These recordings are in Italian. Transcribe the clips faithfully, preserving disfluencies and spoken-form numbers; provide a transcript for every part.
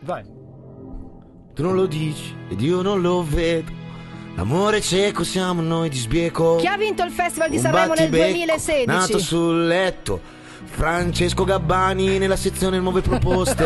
Vai. Tu non lo dici ed io non lo vedo. L'amore cieco siamo noi di sbieco. Chi ha vinto il Festival di Un Sanremo nel battibecco duemilasedici? nato sul letto. Francesco Gabbani nella sezione nuove proposte.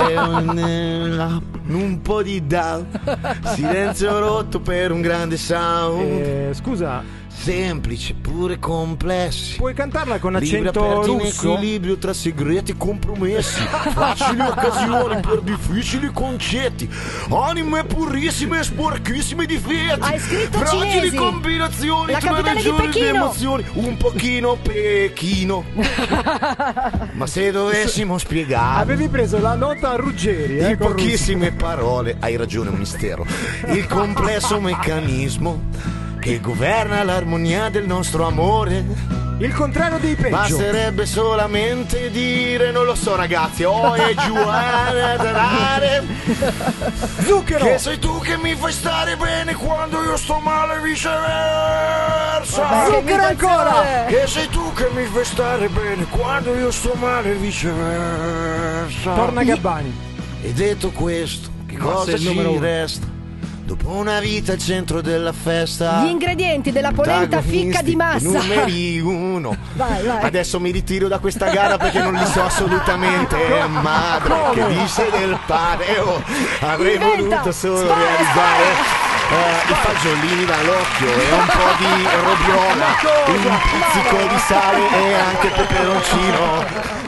Un po' di down. Silenzio rotto per un grande sound. Eh, scusa, Semplice pure complessi. puoi cantarla con Libri accento aperti in russo? equilibrio tra segreti compromessi. Facili occasioni per difficili concetti. Anime purissime e sporchissime difetti. Hai scritto Fragili cinesi. combinazioni La tra capitale di regioni di Pechino. emozioni. Un pochino Pechino. Ma se dovessimo spiegare Avevi preso la nota a Ruggeri, eh, in con pochissime parole, hai ragione, un mistero. Il complesso meccanismo che governa l'armonia del nostro amore. russo. Il contrario dei peggio. Basterebbe solamente dire, non lo so ragazzi, oh e giù a dare. Zucchero. Che sei tu che mi fai stare bene quando io sto male, viceversa. Vabbè, che Zucchero ancora. imitazione. Che sei tu che mi fai stare bene quando io sto male, viceversa. Torna Gabbani. E detto questo, che Ma cosa sei il ci numero uno. resta? Dopo una vita al centro della festa. Gli ingredienti della polenta ficca di massa. Numeri uno. Vai, vai. Adesso mi ritiro da questa gara perché non li so assolutamente. Madre che dice del pane. Oh, avrei Inventa. voluto solo Spara, realizzare eh, i fagiolini dall'occhio e un po' di robiola, un pizzico di sale e anche peperoncino.